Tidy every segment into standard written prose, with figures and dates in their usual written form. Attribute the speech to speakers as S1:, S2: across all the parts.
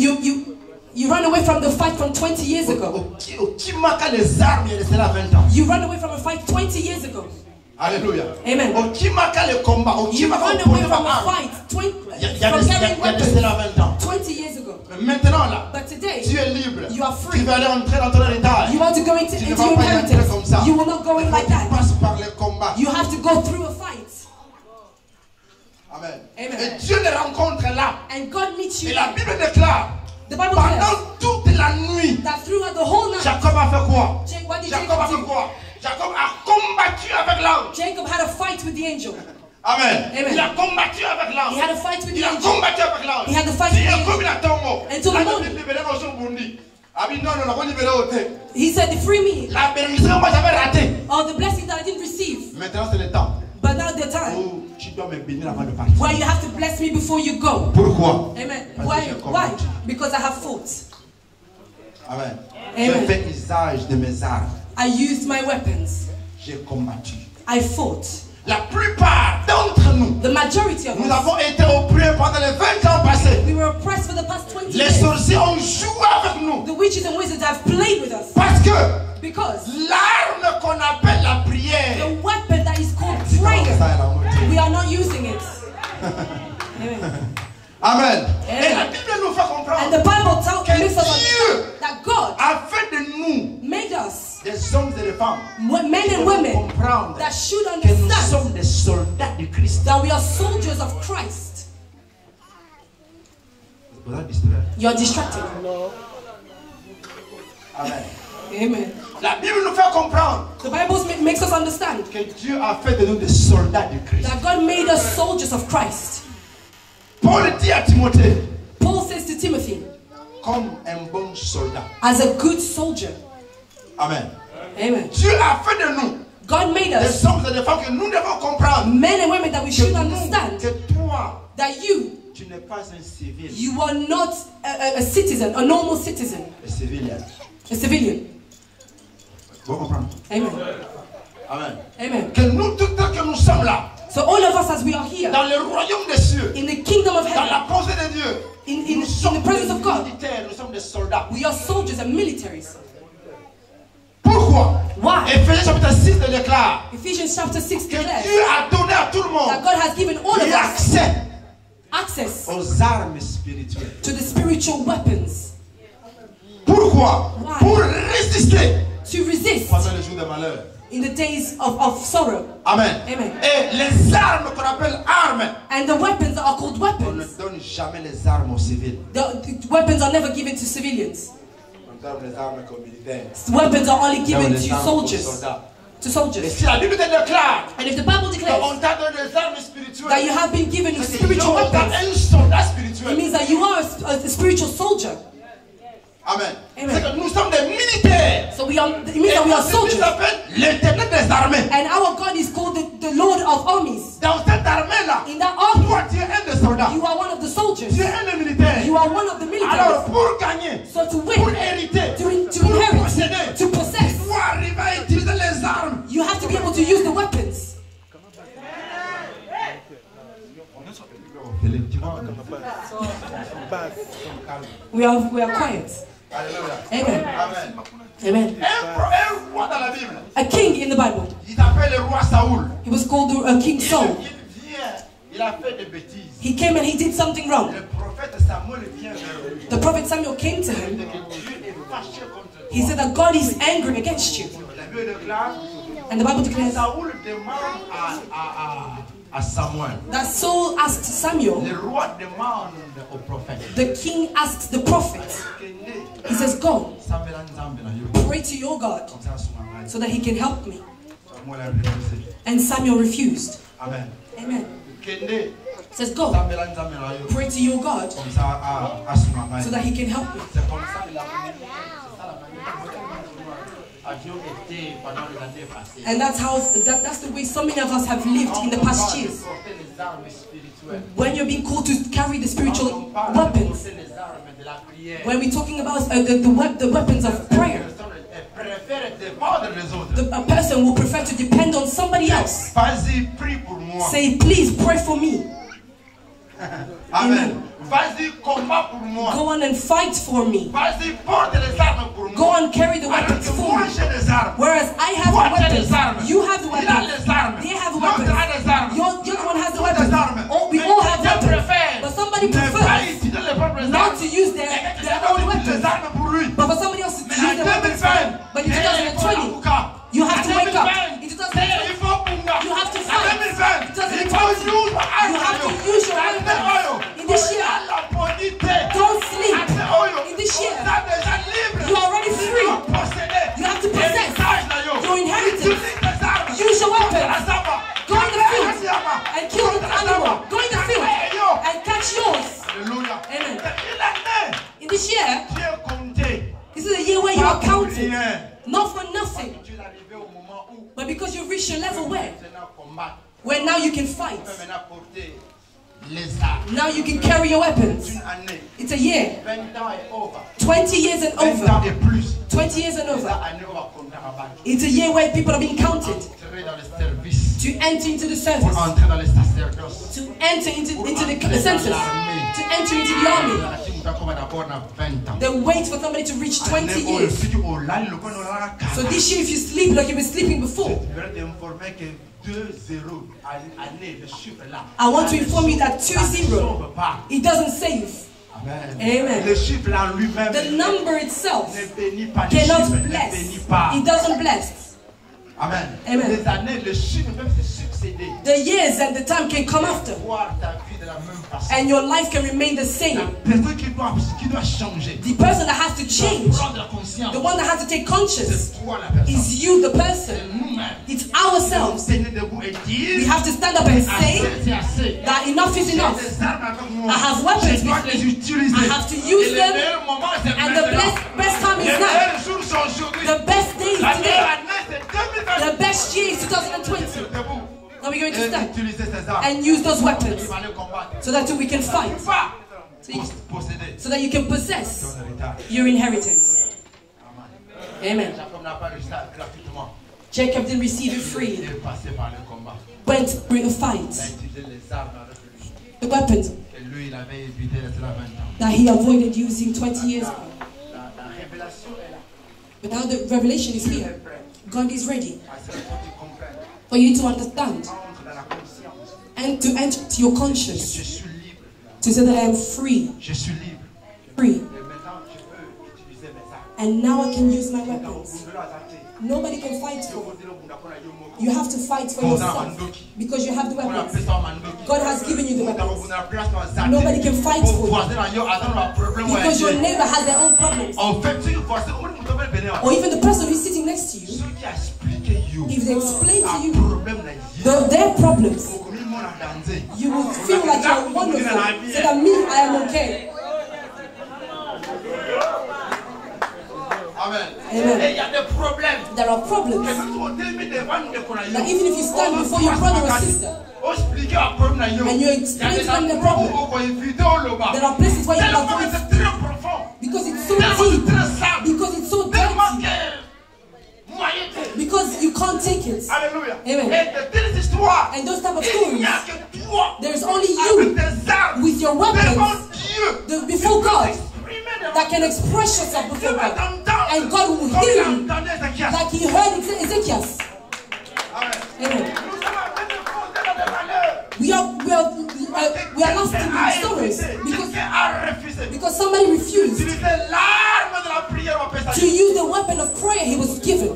S1: You ran away from the fight from 20 years ago. You ran away from a fight 20 years ago.
S2: Alléluia.
S1: Amen. You ran away from a fight 20 years ago. But today, you are free. You want to go into your inheritance. You will not go in like that. You have to go through a fight.
S2: Amen.
S1: Amen.
S2: Et Dieu les rencontre là.
S1: And God meets you.
S2: Et la Bible déclare.
S1: The Bible
S2: pendant toute la nuit,
S1: that throughout the whole night,
S2: Jacob a fait quoi?
S1: What did
S2: Jacob a fait quoi? Jacob a combattu avec l'ange.
S1: Jacob had a fight with the angel.
S2: Amen.
S1: Amen.
S2: Il a combattu avec l'ange.
S1: He had a fight with the
S2: Il a
S1: angel.
S2: combattu avec l'ange.
S1: He had a fight with the angel. Until the morning. He said, free me.
S2: La bénédiction moi j'avais raté.
S1: Oh, the blessing that I didn't receive.
S2: Maintenant c'est le temps.
S1: But now the time.
S2: Oh, tu dois me bénir avant de partir.
S1: Why you have to bless me before you go.
S2: Pourquoi?
S1: Amen. Why? Because I have fought.
S2: Amen.
S1: Amen.
S2: J'ai fait usage de mes armes.
S1: I used my weapons.
S2: J'ai combattu.
S1: I fought.
S2: La plupart d'entre nous,
S1: the majority of
S2: nous
S1: us,
S2: avons été opprimés pendant les 20 ans passés.
S1: We were oppressed for the past 20
S2: les
S1: years.
S2: sorciers ont joué avec nous.
S1: The witches and wizards have played with us.
S2: Parce que
S1: because
S2: l'arme qu'on appelle la prière,
S1: the weapon that is called prayer, we are not using it. Amen.
S2: Amen. Et la Bible nous fait comprendre
S1: and the Bible
S2: que
S1: makes us
S2: Dieu
S1: that God
S2: a fait de nous
S1: made us
S2: des hommes et des femmes
S1: men and women that should understand
S2: que nous sommes des soldats de Christ.
S1: That we are soldiers of Christ. You are distracted.
S2: No. Amen.
S1: Amen.
S2: La Bible nous fait comprendre
S1: the Bible makes us understand
S2: que Dieu a fait de nous des soldats de Christ.
S1: That God made us soldiers of Christ.
S2: Paul dit à Timothée,
S1: Paul says to Timothy,
S2: comme un bon soldat.
S1: As a good soldier.
S2: Amen.
S1: Amen.
S2: Dieu a fait de nous
S1: God made us
S2: des hommes et des femmes que nous devons comprendre.
S1: Men and women that we should understand.
S2: Que toi,
S1: that
S2: tu n'es pas un civil.
S1: You are not a citizen, a normal citizen.
S2: A civilian.
S1: A civilian.
S2: Vous comprenez?
S1: Amen.
S2: Amen.
S1: Amen.
S2: Que nous tous que nous sommes là.
S1: So all of us as we are here.
S2: Dans le royaume des cieux.
S1: In the kingdom of heaven.
S2: Dans la pensée de Dieu.
S1: In the presence of God.
S2: Nous sommes des soldats.
S1: We are soldiers and militaries.
S2: Pourquoi?
S1: Why?
S2: Ephésiens chapitre 6 déclare.
S1: Ephesians chapter 6
S2: que
S1: declares.
S2: Dieu a donné à tout le monde.
S1: That God has given all of us access
S2: aux armes spirituelles.
S1: To the spiritual weapons.
S2: Pourquoi?
S1: Why?
S2: Pour résister.
S1: To resist.
S2: Pendant les jours de malheur.
S1: In the days of sorrow.
S2: Amen.
S1: Amen.
S2: Et les armes qu'on appelle armes.
S1: And the weapons that are called weapons.
S2: On ne donne jamais les armes aux civils.
S1: The weapons are never given to civilians.
S2: On donne les armes aux militaires.
S1: Weapons are only given to soldiers. To soldiers.
S2: Et si la Bible te déclare,
S1: and if the Bible declares
S2: on t'a donné des armes spirituelles,
S1: that you have been given spiritual weapons, it means that you are a spiritual soldier.
S2: Amen.
S1: Amen.
S2: C'est que nous sommes des militaires.
S1: So it means that we are soldiers.
S2: L'Éternel des armées.
S1: And our God is called the Lord of armies.
S2: Dans cette armée-là,
S1: in that army,
S2: toi tu es un des soldats.
S1: You are one of the soldiers.
S2: Tu es un des militaires.
S1: You are one of the militaries.
S2: Alors pour gagner,
S1: so to win,
S2: pour hériter,
S1: to
S2: pour
S1: inherit,
S2: posséder,
S1: to possess,
S2: tu dois arriver à utiliser les armes.
S1: You have to be able to use the weapons. We are quiet. Amen. Amen. A king in the Bible. He was called King Saul. He came and he did something wrong. The prophet Samuel came to him. He said that God is angry against you. And the Bible declares that Saul asked Samuel. The king asks the prophet. He says, go, pray to your God so that he can help me. And Samuel refused.
S2: Amen.
S1: Amen. He says, go, pray to your God so that he can help me. And that's the way so many of us have lived in the past years. When you're being called to carry the spiritual weapons, when we're talking about the weapons of prayer, a person will prefer to depend on somebody else. Say, please pray for me.
S2: Amen. Vas-y, combat pour moi.
S1: Go on and fight for me.
S2: Vas-y, porte les armes pour moi.
S1: Go on, carry the weapons for
S2: Moi,
S1: me.
S2: j'ai des armes.
S1: Whereas I have
S2: Toi,
S1: the
S2: tu as des
S1: weapons,
S2: armes.
S1: you have the
S2: Il a
S1: weapons.
S2: les armes.
S1: They have the
S2: L'autre
S1: weapons.
S2: a des armes.
S1: The other one has the
S2: Tous des
S1: weapons.
S2: armes.
S1: Oh, we
S2: Mais
S1: all have
S2: quelqu'un
S1: weapons.
S2: préfère
S1: But somebody
S2: ne pas
S1: prefers
S2: utiliser les propres
S1: not
S2: armes.
S1: to use
S2: Et
S1: their
S2: quelqu'un
S1: own
S2: utilise les
S1: weapons.
S2: armes pour lui.
S1: But for somebody else to
S2: Mais
S1: use
S2: en
S1: their weapons for them.
S2: 2020,
S1: But in 2020, you have to wake up. In 2020,
S2: il faut bunga.
S1: you have to
S2: En
S1: fight.
S2: 2020, il faut use
S1: You have to use your weapons. In this year, don't sleep. In this year, you are already free. You have to possess your inheritance. Use your weapons. Go in the field and kill the animal. Go in the field and catch yours.
S2: Alléluia.
S1: Amen.
S2: Et
S1: In this year,
S2: tu es compté.
S1: this is a year where you are counted.
S2: Rien.
S1: Not for nothing,
S2: Tu es arrivé au moment où
S1: but because you've reached a level
S2: maintenant combattre.
S1: where now you can fight.
S2: Tu peux maintenant porter les armes.
S1: Now you can carry your weapons.
S2: Une année.
S1: It's a year.
S2: 20 ans et over.
S1: 20 years and
S2: 20 ans
S1: over.
S2: et plus.
S1: 20 years and
S2: Cette
S1: over.
S2: année, on va compter à battre.
S1: It's a year where people are being counted
S2: Entrer dans le service.
S1: to enter into the
S2: Pour
S1: service,
S2: entrer dans le sacerdoce.
S1: to enter into the census, to enter into the army. They wait for somebody to reach 20 years. So this year, if you sleep like you were sleeping before, I want to inform you that 2-0, it doesn't save. Amen. The number itself cannot bless. It doesn't bless.
S2: Amen.
S1: Amen.
S2: Les années, les chiffres peuvent se succéder.
S1: The years and the time can come after,
S2: Voir ta vie de la même façon.
S1: and your life can remain the
S2: La
S1: same.
S2: personne qui doit changer.
S1: The person that has to change,
S2: Prendre conscience.
S1: the one that has to take conscience,
S2: C'est toi la personne.
S1: is you, the
S2: C'est
S1: person.
S2: nous-mêmes.
S1: It's ourselves.
S2: Tenez debout et
S1: We
S2: dire.
S1: have to stand up and
S2: Assez,
S1: say
S2: c'est assez.
S1: that enough is
S2: J'ai
S1: enough.
S2: des armes avec moi.
S1: I have weapons
S2: Je dois
S1: with
S2: les
S1: me.
S2: utiliser.
S1: I have to
S2: Et
S1: use
S2: le
S1: them,
S2: meilleur moment, c'est
S1: and the
S2: maintenant.
S1: best time
S2: Les
S1: is now.
S2: meilleurs jours sont aujourd'hui.
S1: The best day is
S2: La
S1: today.
S2: meilleure année, c'est 2020.
S1: The best year is 2020.
S2: Debout.
S1: Now we're going to
S2: Et
S1: stand
S2: utiliser ces armes.
S1: and use those
S2: Il
S1: weapons
S2: va aller combattre.
S1: so that we can fight,
S2: Pas
S1: so you,
S2: posséder
S1: so that you can possess
S2: ton héritage.
S1: your inheritance. Amen.
S2: Jacob n'a pas réussi gratuitement.
S1: Jacob didn't receive it
S2: Il
S1: free.
S2: est passé par le combat.
S1: Went through a
S2: Il a
S1: fight.
S2: utilisé les armes avec lui.
S1: The weapons
S2: Et lui, il avait évité de cela 20 ans.
S1: that he avoided using 20 years ago.
S2: La révélation est là.
S1: But now the revelation is
S2: Dieu
S1: here.
S2: est prêt.
S1: God is ready
S2: À ce que tu comprennes.
S1: for you to understand
S2: Entre dans la conscience.
S1: and to enter to your
S2: Je
S1: conscience
S2: suis libre.
S1: to say that I am free,
S2: Je suis libre.
S1: free,
S2: Et maintenant, je peux utiliser mes armes.
S1: and now I can use my
S2: Dans
S1: weapons.
S2: le boulot à tâter.
S1: Nobody can fight
S2: Je
S1: for
S2: vous
S1: you.
S2: dis le boulot qu'on a eu au mot.
S1: You have to fight for yourself because you have the
S2: On
S1: weapons.
S2: appelle ça mandoki.
S1: God has given you the
S2: Vous
S1: weapons.
S2: avez la place dans la
S1: Nobody can fight
S2: Vos
S1: for you
S2: voisins, là, ils ont un problème.
S1: because your neighbor has their own problems.
S2: En fait, si vous voisins, vous devez venir.
S1: Or even the person who's sitting next to you,
S2: Ceux qui expliquent you.
S1: if they explain to you
S2: problème là,
S1: their problems,
S2: beaucoup de monde a dansé.
S1: you will feel like you're wonderful. So that me, I am okay.
S2: Amen.
S1: Amen.
S2: Et il y a des problèmes.
S1: There are problems
S2: Que nous sommes tellement devant nous qu'on a eu.
S1: that even if you stand before your brother or sister
S2: On explique un problème là,
S1: and you explain to them the problem, there are places where you can avoid
S2: c'est très profond.
S1: because it's so
S2: Tellement
S1: deep,
S2: c'est très simple.
S1: because it's so
S2: Tellement
S1: dirty,
S2: que moyen.
S1: because you can't take it.
S2: Alléluia.
S1: Amen.
S2: Et de telles histoires.
S1: And those type of
S2: Il
S1: stories,
S2: n'y a que toi.
S1: there's only
S2: Avec
S1: you
S2: tes armes.
S1: with your
S2: Devant
S1: weapons
S2: Dieu.
S1: before God
S2: Exprimer devant
S1: that can express yourself before
S2: Dieu va
S1: God.
S2: t'entendre.
S1: And God will
S2: Comme il
S1: hear
S2: a
S1: you
S2: entendu Ézéchias.
S1: like he heard Ezekiel.
S2: Amen.
S1: Amen.
S2: Nous sommes en train de compter dans les malheurs.
S1: We are lost in the stories because,
S2: Quelqu'un a refusé.
S1: because somebody refused
S2: Utiliser l'arme de la prière au Père
S1: to use the weapon of prayer he was given.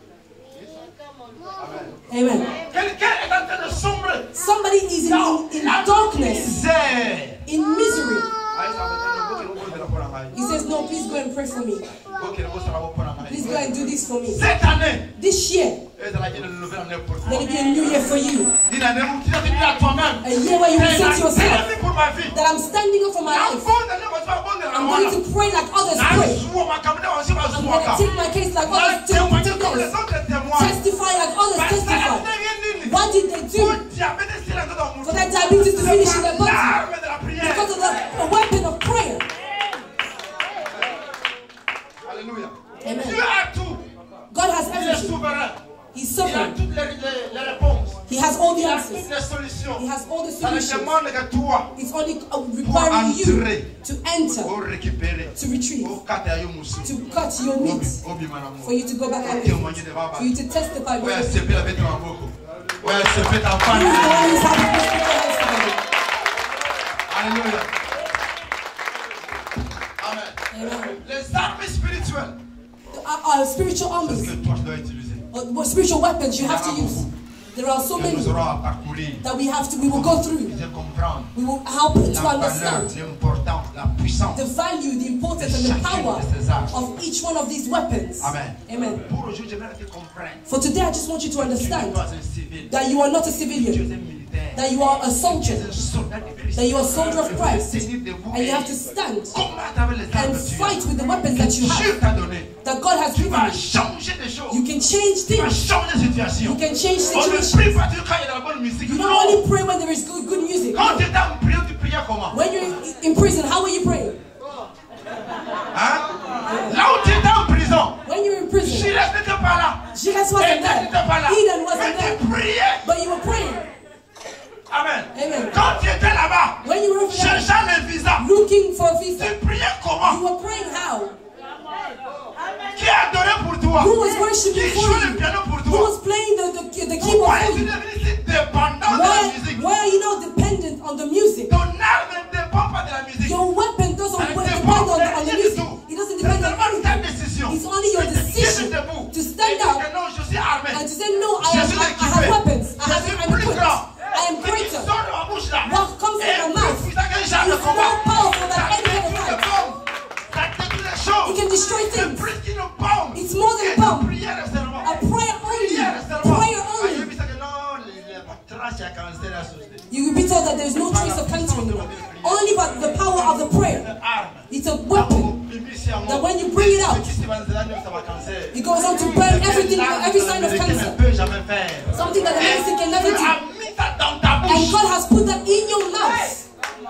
S1: Amen.
S2: Quelqu'un est en train de sombrer.
S1: Somebody is in darkness,
S2: Misère.
S1: in misery. He says, no, please go and pray for me. Please go and do this for me.
S2: Cette année,
S1: This year, let it be a new year for you.
S2: une année où tu as dit à toi-même,
S1: A year where you will say to yourself
S2: pour ma vie.
S1: that I'm standing up for my life. I'm going to pray like others pray. I'm going to take my case like others take theirs. Testify like others testify. What did they do for that diabetes to finish in their body? Because of the weapon of prayer.
S2: Alléluia.
S1: Amen.
S2: Dieu a tout.
S1: God has
S2: Il est
S1: everything.
S2: souverain.
S1: He's
S2: Il a
S1: sovereign.
S2: toutes les réponses.
S1: He has all the
S2: Il a
S1: answers.
S2: toutes les solutions.
S1: He has all the
S2: Ça ne
S1: solutions.
S2: demande que toi
S1: It's only
S2: pour
S1: requiring you
S2: entrer,
S1: to enter,
S2: pour récupérer,
S1: to retrieve,
S2: pour casser your moussi.
S1: to cut your meat, for you to go back and
S2: témoigner devant
S1: for you to testify.
S2: Ouais, c'est fait avec ton beaucoup. Ouais, c'est fait ta
S1: You
S2: femme.
S1: are the one who's having this testimony.
S2: Alléluia. Amen.
S1: Amen.
S2: Les armes spirituelles,
S1: Our spiritual
S2: c'est ce
S1: armies,
S2: que toi tu dois utiliser.
S1: what spiritual weapons you have to use. There are so
S2: Que
S1: many
S2: nous aurons à parcourir.
S1: that we will go through.
S2: De comprendre
S1: We will help to
S2: la valeur,
S1: understand
S2: l'importance, la puissance.
S1: the value, the importance, and the power of each one of these weapons.
S2: Amen.
S1: Amen.
S2: Pour aujourd'hui, j'aimerais que tu comprennes.
S1: For today, I just want you to
S2: Tu n'es
S1: understand
S2: pas un civil.
S1: that you are not a
S2: Tu
S1: civilian,
S2: es un militaire.
S1: that you are a
S2: Tu
S1: soldier,
S2: es un soldat de Christ.
S1: that you are a soldier of
S2: Tu
S1: Christ,
S2: dois tenir debout
S1: and you
S2: et
S1: have to stand
S2: combattre avec les armes
S1: and
S2: que tu
S1: fight
S2: as.
S1: with the weapons that you
S2: Dieu
S1: have,
S2: t'a donné.
S1: that God has
S2: Tu
S1: given
S2: vas
S1: you.
S2: changer des choses.
S1: You can change
S2: Tu vas
S1: things.
S2: changer de
S1: You
S2: situation.
S1: can change
S2: On ne
S1: situations.
S2: prie pas quand il y a de la bonne musique.
S1: You don't
S2: Non.
S1: only pray when there is good music.
S2: Quand tu étais en prison, tu priais comment?
S1: When you're in prison, how are you praying?
S2: Hein? Là où tu étais en prison,
S1: When you're in prison,
S2: Silas n'était pas là.
S1: Jesus wasn't
S2: Étienne
S1: there.
S2: n'était pas là.
S1: Eden
S2: Mais
S1: wasn't there.
S2: tu priais.
S1: But you were praying.
S2: Amen.
S1: Amen.
S2: Quand tu étais là-bas,
S1: When you were over there,
S2: cherchant les visas,
S1: looking for a visa,
S2: tu priais
S1: you
S2: comment?
S1: were praying how?
S2: Qui a adoré pour toi?
S1: Who was worshiping
S2: Qui
S1: for
S2: joue le
S1: you?
S2: piano pour
S1: Who
S2: toi?
S1: was playing the keyboard
S2: Pourquoi
S1: for
S2: es-tu
S1: you?
S2: devenu si dépendant de la musique?
S1: Why are you not dependent on the music?
S2: Ton arme ne dépend pas de la musique.
S1: Your weapon doesn't
S2: Ça ne
S1: depend
S2: dépend
S1: on
S2: de
S1: the
S2: rien du
S1: music.
S2: tout.
S1: It doesn't
S2: C'est
S1: depend on
S2: seulement ta
S1: anything.
S2: décision.
S1: It's only your
S2: Tu te
S1: decision
S2: tiens debout.
S1: to stand
S2: Et dire
S1: up
S2: que non, je suis armé.
S1: and to say, no, I
S2: Je
S1: have
S2: suis équipé.
S1: weapons.
S2: Je suis
S1: I'm
S2: plus
S1: equipped.
S2: grand.
S1: I am
S2: Ce qui
S1: greater.
S2: sort de ma bouche là
S1: What comes in
S2: est
S1: your
S2: plus
S1: mouth
S2: puissant qu'un genre de
S1: is
S2: combat.
S1: more powerful than
S2: Ça
S1: any other
S2: détruit les
S1: fight.
S2: bombes. Ça détruit les choses.
S1: It can destroy
S2: C'est
S1: things.
S2: plus qu'une bombe.
S1: It's more than a
S2: C'est une
S1: bomb.
S2: prière seulement.
S1: A prayer only.
S2: Prière seulement.
S1: Prayer
S2: Ah,
S1: only.
S2: j'ai vu ça que non, la trace à cancer à sauter.
S1: You will be told that there is no trace of cancer in you. Only by the power of the prayer. It's a weapon that when you bring it out, it goes on to burn everything, every sign of cancer. Something that the medicine can never do. And God has put that in your mouth.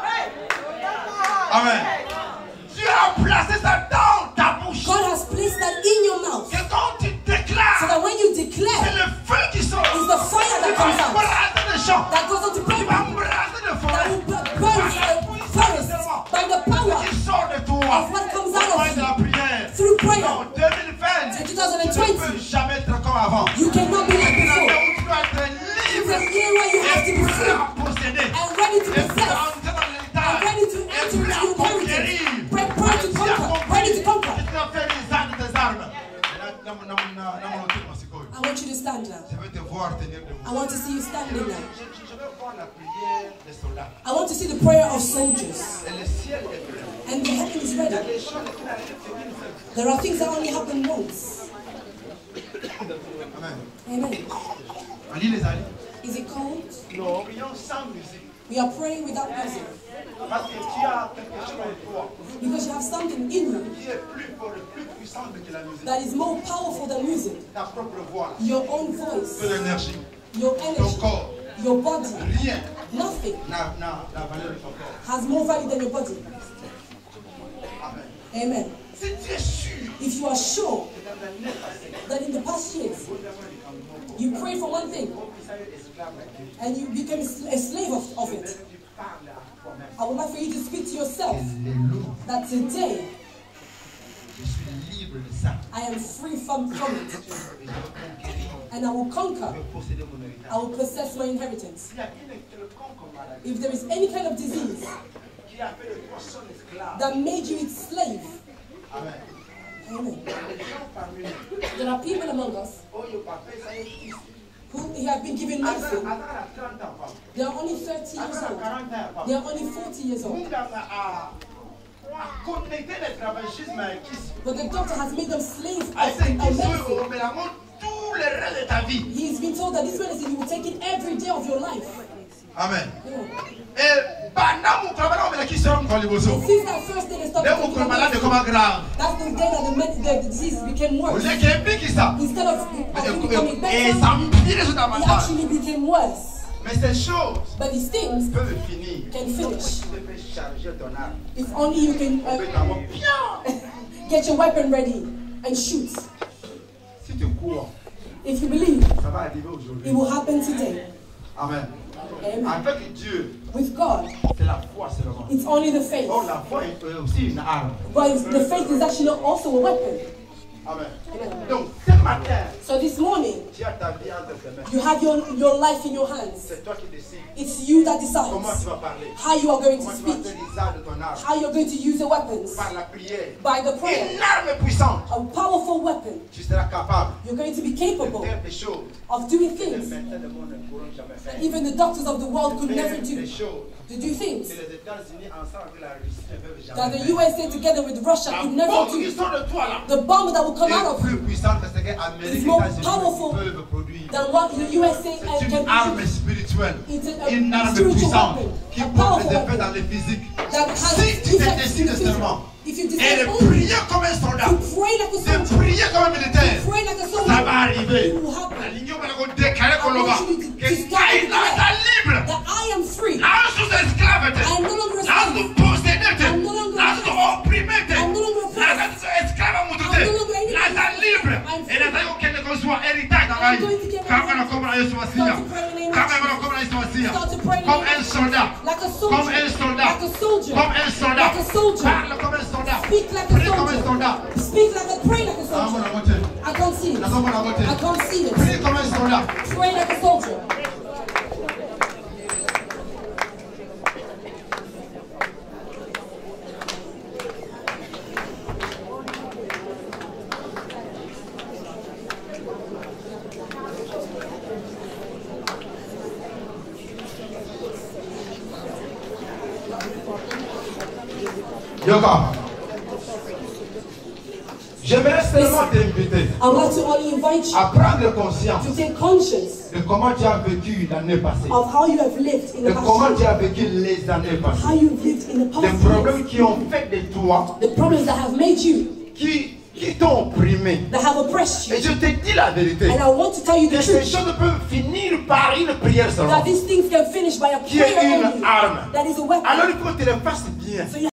S2: Amen. Dieu a placé ça dans ta bouche.
S1: God has placed that in your mouth.
S2: Que quand tu
S1: So
S2: déclares,
S1: that when you
S2: c'est
S1: declare,
S2: le feu qui sort.
S1: it's the fire that comes out.
S2: Embrasser les champs.
S1: That goes on to
S2: Tu
S1: burn.
S2: vas embrasser les
S1: That
S2: forêts.
S1: will burn forests by the power
S2: Qui sort de toi.
S1: of what comes out
S2: Au moyen
S1: of
S2: de la
S1: you
S2: prière.
S1: through prayer.
S2: Non, 2020.
S1: In
S2: Tu
S1: 2020,
S2: ne peux jamais être comme avant.
S1: you cannot be like
S2: C'est
S1: before.
S2: l'année où tu dois être
S1: It's
S2: libre.
S1: a year where you have to be
S2: Prêt
S1: free
S2: à posséder.
S1: and ready to
S2: Et prêt
S1: possess.
S2: à entrer dans l'héritage.
S1: I'm ready to
S2: Et
S1: enter
S2: prêt à
S1: into your
S2: conquérir.
S1: inheritance. Ready to conquer. Ready to conquer.
S2: Tu dois faire l'usage de tes armes.
S1: I want you to stand now.
S2: Je veux te voir tenir debout.
S1: I want to see you standing now.
S2: Je veux voir la prière des soldats.
S1: I want to see the prayer of soldiers.
S2: Et le ciel est prêt.
S1: And the heaven is
S2: Il y a
S1: ready.
S2: des choses qui n'arrivent qu'une seule.
S1: There are things that only happen once.
S2: Amen.
S1: Amen.
S2: On lit les alliés.
S1: Is it cold?
S2: Nous prions sans musique.
S1: We are praying without music.
S2: Parce que tu as quelque chose en toi
S1: Because you have something in you
S2: qui est plus fort et plus puissant que la musique.
S1: that is more powerful than music.
S2: Ta propre voix.
S1: Your own voice,
S2: Peu d'énergie.
S1: your
S2: Ton
S1: energy,
S2: corps.
S1: your body.
S2: Rien
S1: Nothing
S2: n'a la valeur de ton corps.
S1: has more value than your body.
S2: Amen.
S1: Amen.
S2: Si tu es sûr
S1: If you are sure
S2: que dans l'année passée,
S1: that in the past years you prayed for one thing and you became a slave of it,
S2: tu parles à toi-même.
S1: I would like for you to speak to yourself
S2: Alléluia.
S1: that today
S2: Je suis libre de ça.
S1: I am free from it
S2: Et je veux conquérir.
S1: and I will
S2: Je
S1: conquer.
S2: veux posséder mon héritage.
S1: I will possess my inheritance.
S2: S'il y a une quelconque maladie
S1: If there is any kind of disease
S2: qui a fait de toi son esclave,
S1: that made you its slave,
S2: Amen.
S1: amen.
S2: Les gens parmi nous,
S1: There are people among us
S2: oh, il pas fait ça, il est
S1: who have been given medicine.
S2: Attends, à 30 ans, papa.
S1: They are only 30 years
S2: Attends, à
S1: old.
S2: 40 ans, papa.
S1: They are only 40 years old.
S2: Mungu a connecté le travaillisme à Kiss.
S1: But the doctor has made them slaves
S2: A
S1: of
S2: ce qui
S1: medicine.
S2: se révèlement tout le reste de ta vie.
S1: He's been told that this medicine, you will take it every day of your life.
S2: Amen.
S1: Yeah.
S2: Et pendant mon travail, on a qui sort mon liboso.
S1: Since that first day they stopped
S2: Dès
S1: taking
S2: mon malade
S1: medicine,
S2: comme grave.
S1: that's the day that the disease became
S2: Vous
S1: worse.
S2: êtes qui est pire que ça.
S1: Instead of becoming
S2: Et
S1: better,
S2: ça m'empire sur
S1: it
S2: davantage.
S1: actually became worse.
S2: Mais ces choses
S1: But these things
S2: peuvent finir.
S1: can finish.
S2: Tu peux charger ton arme.
S1: If only you can
S2: On peut t'avoir bien.
S1: get your weapon ready and shoot.
S2: Si tu cours,
S1: If you believe,
S2: ça va arriver aujourd'hui.
S1: it will happen today.
S2: Amen.
S1: Amen.
S2: Avec Dieu,
S1: With God,
S2: c'est la foi seulement.
S1: it's only the faith.
S2: Or la foi est aussi une arme.
S1: But the faith is actually also a weapon.
S2: Amen.
S1: Amen.
S2: Donc, ce matin,
S1: So this morning,
S2: tu as ta vie entre tes mains.
S1: you have your life in your hands.
S2: C'est toi qui décides
S1: It's you that
S2: comment tu
S1: decides
S2: vas parler.
S1: how you are going to
S2: Comment tu vas
S1: speak,
S2: faire l'usage de ton arme.
S1: how you're going to use the weapons.
S2: Par la prière.
S1: By the prayer,
S2: Une arme puissante.
S1: a powerful weapon.
S2: Tu seras capable
S1: You're going to be
S2: de
S1: capable
S2: faire des choses
S1: of doing
S2: que les
S1: things
S2: médecins du monde ne pourront jamais
S1: that
S2: faire.
S1: even the doctors of the world could never
S2: Faire
S1: do.
S2: des choses
S1: To do things
S2: que les États-Unis ensemble avec la Russie ne peuvent
S1: that
S2: jamais
S1: the
S2: faire.
S1: USA together with Russia
S2: La
S1: could never
S2: bombe
S1: do.
S2: qui sort de toi là
S1: The bomb that will come out
S2: est
S1: of
S2: plus
S1: you
S2: puissante que ce que l'Amérique et
S1: is
S2: les
S1: more
S2: États-Unis
S1: powerful
S2: peuvent produire.
S1: than what the USA
S2: C'est une
S1: can
S2: arme
S1: do.
S2: spirituelle,
S1: It's
S2: une
S1: a
S2: arme
S1: spiritual
S2: puissante
S1: weapon,
S2: qui
S1: a
S2: porte des
S1: powerful
S2: effets
S1: weapon
S2: dans le physique.
S1: that has
S2: Si tu te
S1: effects
S2: décides
S1: in the
S2: seulement
S1: physical. If you
S2: et
S1: decide
S2: de
S1: only
S2: prier comme un soldat,
S1: to pray like a
S2: de
S1: soldier,
S2: prier comme un militaire,
S1: to pray like a
S2: ça
S1: soldier,
S2: va arriver.
S1: it will happen.
S2: La ligne va nous décaler comme le bas.
S1: I want you to
S2: Que
S1: stop
S2: ça
S1: it
S2: il est libre.
S1: That I am free.
S2: Là sous esclavité.
S1: I am no longer a
S2: Là
S1: slave.
S2: sous possédé.
S1: I'm no longer
S2: Là
S1: a
S2: sous
S1: slave.
S2: opprimé.
S1: I'm no longer a
S2: Là
S1: slave.
S2: sous esclave à
S1: I'm no longer anything.
S2: Là ça libre.
S1: I'm free.
S2: Et là ça aucun qu'on soit héritage dans la
S1: I'm
S2: vie.
S1: going to get
S2: Quand
S1: my
S2: on a comme la Yesu Masiya.
S1: Start to pray in the name of
S2: Quand on a
S1: Jesus.
S2: comme la Yesu Masiya.
S1: Start to pray in the
S2: Comme
S1: name
S2: un
S1: of
S2: soldat.
S1: Like a
S2: Comme
S1: soldier.
S2: un soldat.
S1: Like a soldier.
S2: Comme un soldat.
S1: Like a soldier.
S2: Parle comme un soldat.
S1: Speak like a
S2: Prie comme un
S1: soldier.
S2: soldat.
S1: Speak like a pray like a
S2: Ah, mon
S1: soldier.
S2: amour.
S1: I can't see it.
S2: La somme, mon amour.
S1: I can't see it.
S2: Prie comme un soldat.
S1: Pray like a soldier.
S2: Yoka. J'aimerais seulement t'inviter
S1: I would like to only invite you
S2: à prendre conscience
S1: to take conscience
S2: de comment tu as vécu l'année passée.
S1: of how you have lived in
S2: De
S1: the past
S2: comment
S1: year.
S2: tu as vécu les années passées.
S1: How you've lived in the
S2: Les
S1: past
S2: problèmes
S1: years.
S2: qui ont fait de toi,
S1: The problems that have made you,
S2: qui t'ont opprimé.
S1: that have oppressed you.
S2: Et je te dis la vérité.
S1: And I want to tell you
S2: Que
S1: the
S2: ces
S1: truth.
S2: choses peuvent finir par une prière seulement.
S1: That these things can finish by a
S2: Qui est
S1: prayer
S2: une
S1: only.
S2: arme.
S1: That is a weapon.
S2: Alors il faut que tu le fasses bien.
S1: So you